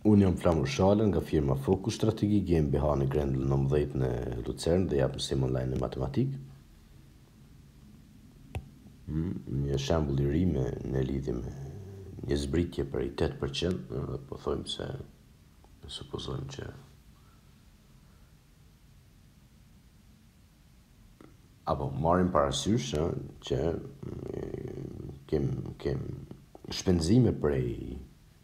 Unë jam Flamur Shala nga firma Fokus Strategie GmbH në Grendel 19 në Lucern dhe jap mësim online në matematikë. Një shembull I ri në lidhje me një zbritje për 8%, dhe po thojmë se supozojmë që apo marrim parasysh që kem shpenzime prej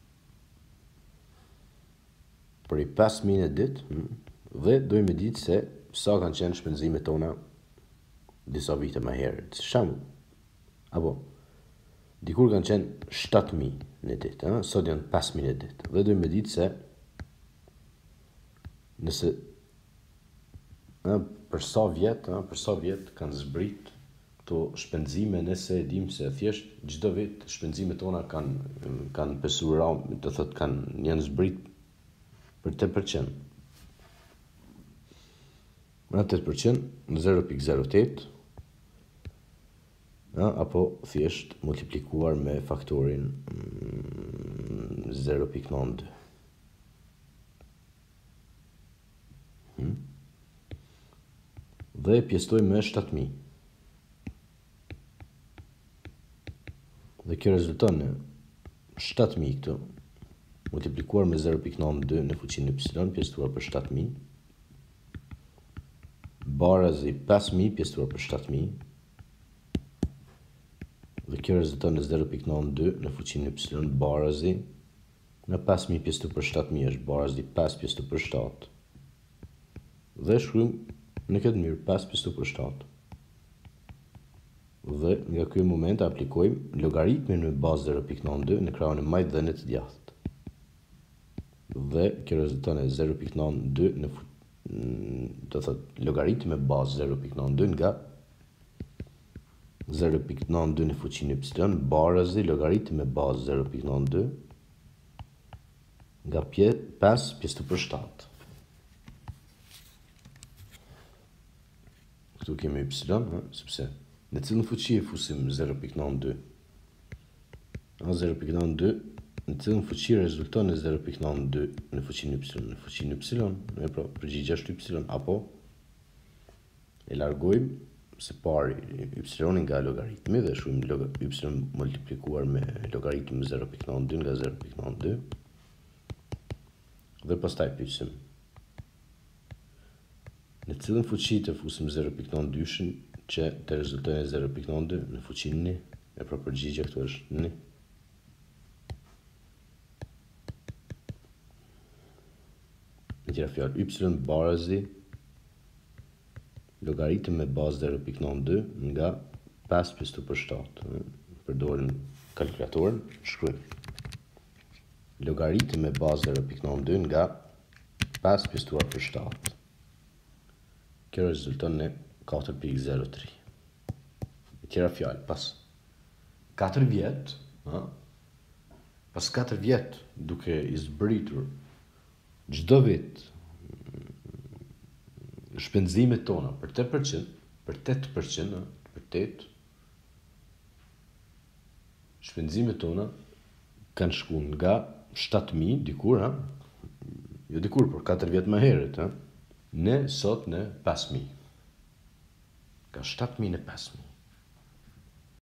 5.000 e ditë dhe dojmë ditë se sa kanë qenë shpenzimet tona disa vite më herët. Shembull, apo dikur kanë qenë 7.000 në ditë, sot janë 5.000 në ditë. Dhe dojmë ditë se nëse për sa vjet kanë zbrit këto shpenzime, nëse e dim se thjesht çdo vit shpenzimet tona kanë pesura, do thotë janë zbrit për 8%. Në 8% në 0.08 apo thjesht multiplikuar me faktorin 0.92. Dhe pjesëtoj me 7.000. Dhe kjo rezulton në 7.000 këtu multiplikuar me 0.92 në fuqinë y pjesëtuar për 7.000 barazi 5.000 pjesëtuar për 7.000 dhe kjo rezulton në 0.92 në fuqinë y barazi në 5.000 pjesëtuar për 7.000 është barazi 5 pjesëtuar për 7 dhe shkruajmë në këtë mënyrë 5 pjesëtuar për 7 dhe nga ky moment aplikojmë logaritmin me bazë 0.92 në krahun e majtë dhe në të djathtë. Dhe kjo rezulton e 0.92 do thot logaritmi me bazë 0.92 nga 0.92 në fuqinë y barazi logaritmi me bazë 0.92 nga 5 pjesëtuar për 7. Këtu kemi y, sepse në cilën fuqi e fusim 0.92? 0.92 në cilën fuqi rezulton në 0.92 në fuqinë y, në fuqinë y, pra përgjigja është y, apo e largojmë së pari y nga logaritmi dhe shkruajmë y multiplikuar me logaritmin 0.92 nga 0.92 dhe pastaj pyesim në cilën fuqi të fusim 0.92 që të rezultojë 0.92 në fuqinë e pra përgjigja këtu është 1. Në tjera fjalë, y barazi logaritëm me bazë 0.92 nga 5 pjesëtuar për 7. Përdorim kalkulatorin, shkruajmë logaritëm me bazë 0.92 nga 5 pjesëtuar për 7. Kjo rezulton në 4.03. Në tjera fjalë, pas 4 vjet, pas 4 vjet duke I zbritur çdo vit shpenzimet tona për 8%, për 8%, shpenzimet tona kanë shkuar nga 7.000 dikur, jo dikur, por 4 vjet më herët, në sot në 5.000. Ka 7.000 në 5.000.